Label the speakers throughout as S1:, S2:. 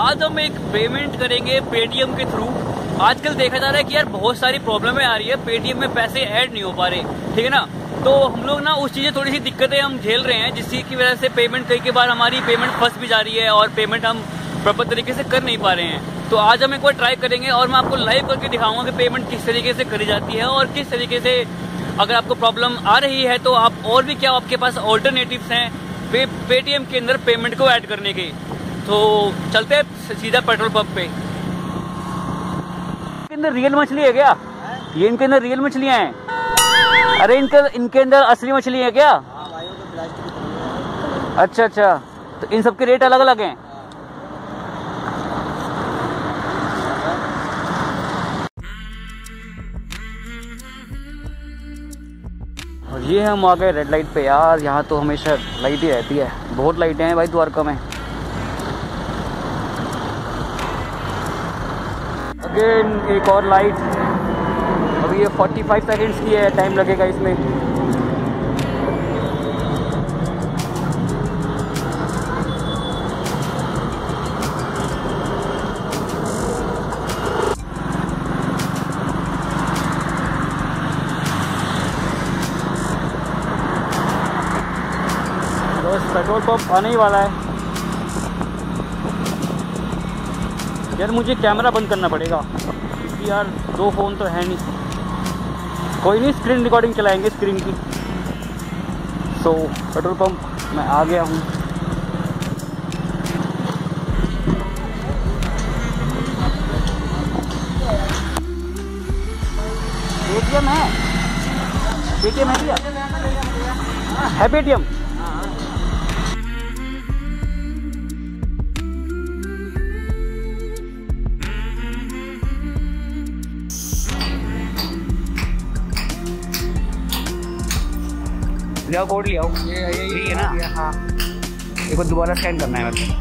S1: आज हम एक पेमेंट करेंगे पेटीएम के थ्रू। आजकल देखा जा रहा है कि यार बहुत सारी प्रॉब्लमें आ रही है, पेटीएम में पैसे ऐड नहीं हो पा रहे, ठीक है ना। तो हम लोग ना उस चीज़ें थोड़ी सी दिक्कतें हम झेल रहे हैं, जिसकी वजह से पेमेंट कई बार हमारी पेमेंट फंस भी जा रही है और पेमेंट हम प्रॉपर तरीके से कर नहीं पा रहे हैं। तो आज हम एक बार ट्राई करेंगे और मैं आपको लाइव करके दिखाऊंगा कि पेमेंट किस तरीके से करी जाती है और किस तरीके से अगर आपको प्रॉब्लम आ रही है तो आप और भी क्या आपके पास ऑल्टरनेटिव्स हैं पेटीएम के अंदर पेमेंट को ऐड करने के। तो चलते हैं सीधा पेट्रोल पंप पे। इनके अंदर रियल मछली है क्या? ये इनके अंदर रियल मछलियाँ हैं? अरे इनके अंदर असली मछली है क्या? अच्छा अच्छा, तो इन सबके रेट अलग अलग हैं। और ये हम आ गए रेड लाइट पे। यार यहाँ तो हमेशा लाइट ही रहती है, बहुत लाइटें हैं भाई द्वारका में। अगेन एक और लाइट। अभी ये 45 सेकेंड्स की है, टाइम लगेगा इसमें। बस पेट्रोल पंप आने ही वाला है। यार मुझे कैमरा बंद करना पड़ेगा क्योंकि यार दो फ़ोन तो है नहीं। कोई नहीं, स्क्रीन रिकॉर्डिंग चलाएंगे स्क्रीन की। सो पेट्रोल पंप मैं आ गया हूँ। पेटीएम है? पेटीएम है क्या? है पेटीएम? लियाओ कोड लियाओ। यही है ना? हाँ, एक बार दोबारा स्कैन करना है मतलब।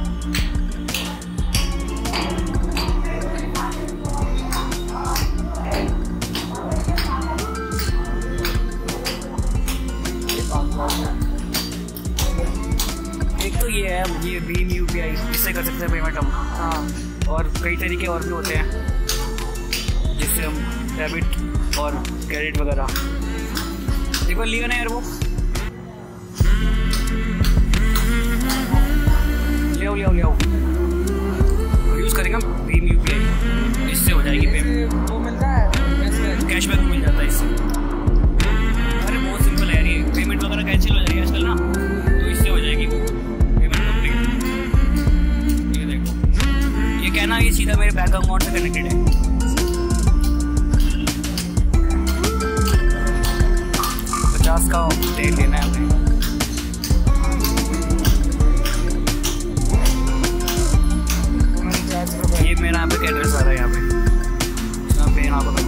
S1: एक तो ये है, ये भीम यूपीआई, इससे कर सकते हैं पेमेंट हम। हाँ, और कई तरीके और भी होते हैं जिससे हम डेबिट और क्रेडिट वगैरह। एक बार लिया ना यार, वो ले आओ यूज़ करेंगे हम भीम यूपीआई। इससे हो जाएगी पेमेंट। वो मिलता है कैशबैक मिल जाता है इससे। अरे बहुत सिंपल है यार, ये पेमेंट वगैरह कैंसिल हो जाएगी आजकल ना, तो इससे हो जाएगी वो पेमेंट कंप्लीट। ये देखो, ये कहना ये सीधा मेरे बैंक अकाउंट से कनेक्टेड है। $50 का तेल लेना है हमें। ये मेरा यहाँ पे एड्रेस आ रहा है, यहाँ पे यहाँ पर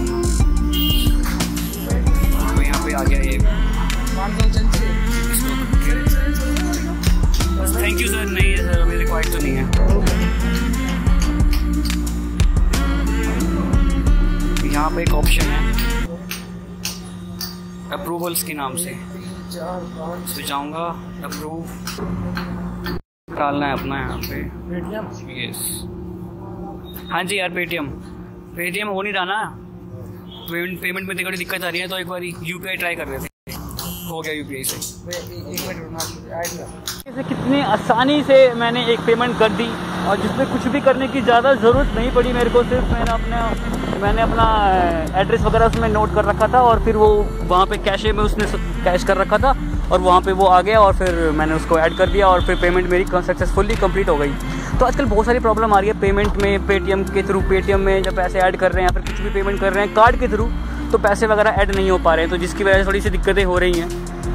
S1: तो यहाँ पे आ गया ये। बस थैंक यू सर। नहीं है सर, अभी रिक्वायर्ड तो नहीं है। यहाँ पे एक ऑप्शन है अप्रूवल्स के नाम से, इस पे जाऊँगा। अप्रूव डालना है अपना यहाँ पे। यस, हाँ जी यार, पेटीएम हो नहीं रहा ना, पेमेंट में थोड़ी दिक्कत आ रही है, तो एक बार यूपीआई ट्राई कर रहे थे, हो गया यूपीआई से। कितनी आसानी से मैंने एक पेमेंट कर दी और जिसमें कुछ भी करने की ज़्यादा ज़रूरत नहीं पड़ी मेरे को। सिर्फ मैंने अपना एड्रेस वगैरह उसमें नोट कर रखा था और फिर वो वहाँ पे कैशे में उसने कैश कर रखा था और वहाँ पे वो आ गया और फिर मैंने उसको ऐड कर दिया और फिर पेमेंट मेरी सक्सेसफुली कंप्लीट हो गई। तो आजकल बहुत सारी प्रॉब्लम आ रही है पेमेंट में, पेटीएम के थ्रू। पेटीएम में जब पैसे ऐड कर रहे हैं या फिर कुछ भी पेमेंट कर रहे हैं कार्ड के थ्रू, तो पैसे वगैरह ऐड नहीं हो पा रहे हैं, तो जिसकी वजह से थोड़ी सी दिक्कतें हो रही हैं।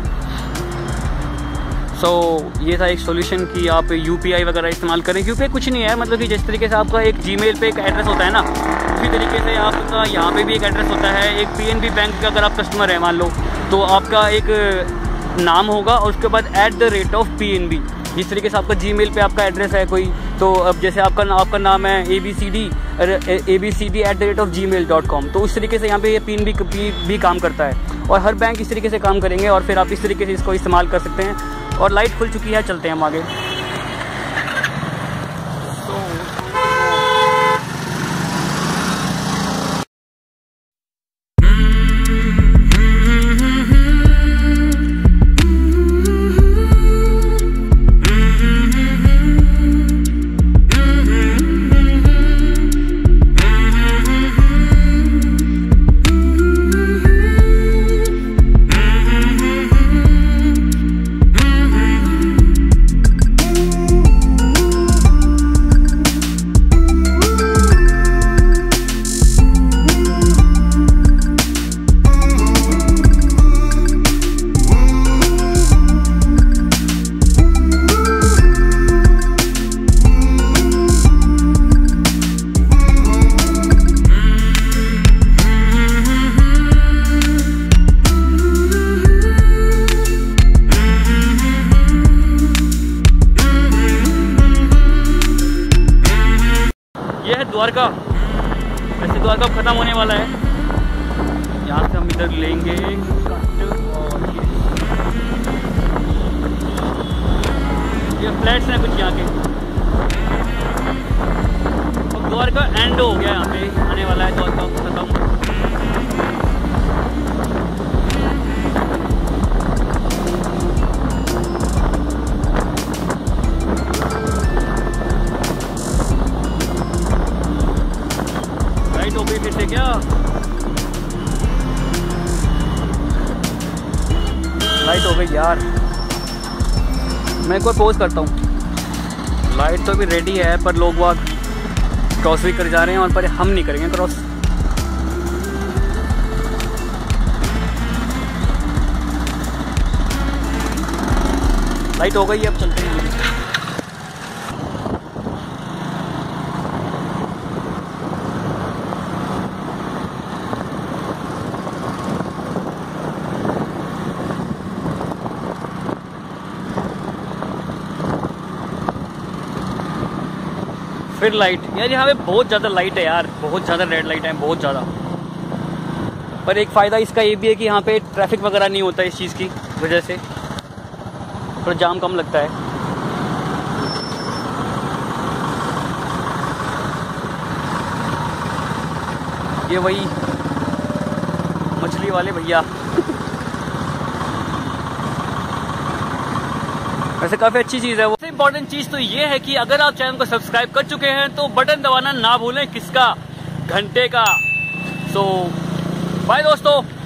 S1: सो ये था एक सोल्यूशन कि आप यूपीआई वगैरह इस्तेमाल करें। यूपीआई कुछ नहीं है, मतलब कि जिस तरीके से आपका एक जीमेल पे एक एड्रेस होता है ना, उसी तरीके से आपका यहाँ पे भी एक एड्रेस होता है। एक पीएनबी बैंक का अगर आप कस्टमर है मान लो, तो आपका एक नाम होगा और उसके बाद @PNB। जिस तरीके से आपका जीमेल पे आपका एड्रेस है कोई, तो अब जैसे आपका नाम है abcd@gmail.com, तो उस तरीके से यहाँ पे ये PNB भी काम करता है और हर बैंक इस तरीके से काम करेंगे और फिर आप इस तरीके से इसको इस्तेमाल कर सकते हैं। और लाइट खुल चुकी है, चलते हैं हम आगे। तो द्वारका। वैसे द्वारका खत्म होने वाला है। यहाँ से हम इधर लेंगे और ये फ्लैट्स हैं कुछ यहाँ के। अब द्वारका एंड हो गया, यहाँ पे आने वाला है द्वारका खत्म। राइट हो गई फिर से क्या? लाइट हो गई यार। मैं एक बार पॉज करता हूँ। लाइट तो अभी रेडी है पर लोग वहाँ क्रॉस भी कर जा रहे हैं और पर हम नहीं करेंगे क्रॉस। लाइट हो गई, अब चलते हैं। फिर लाइट यार, यहाँ पे बहुत ज़्यादा लाइट है यार, बहुत ज़्यादा रेड लाइट है, बहुत ज़्यादा। पर एक फ़ायदा इसका ये भी है कि यहाँ पे ट्रैफिक वगैरह नहीं होता इस चीज़ की वजह से, थोड़ा जाम कम लगता है। ये वही मछली वाले भैया। वैसे काफ़ी अच्छी चीज़ है वो। सबसे इम्पोर्टेंट चीज़ तो ये है कि अगर आप चैनल को सब्सक्राइब कर चुके हैं तो बटन दबाना ना भूलें, किसका? घंटे का। सो बाय दोस्तों।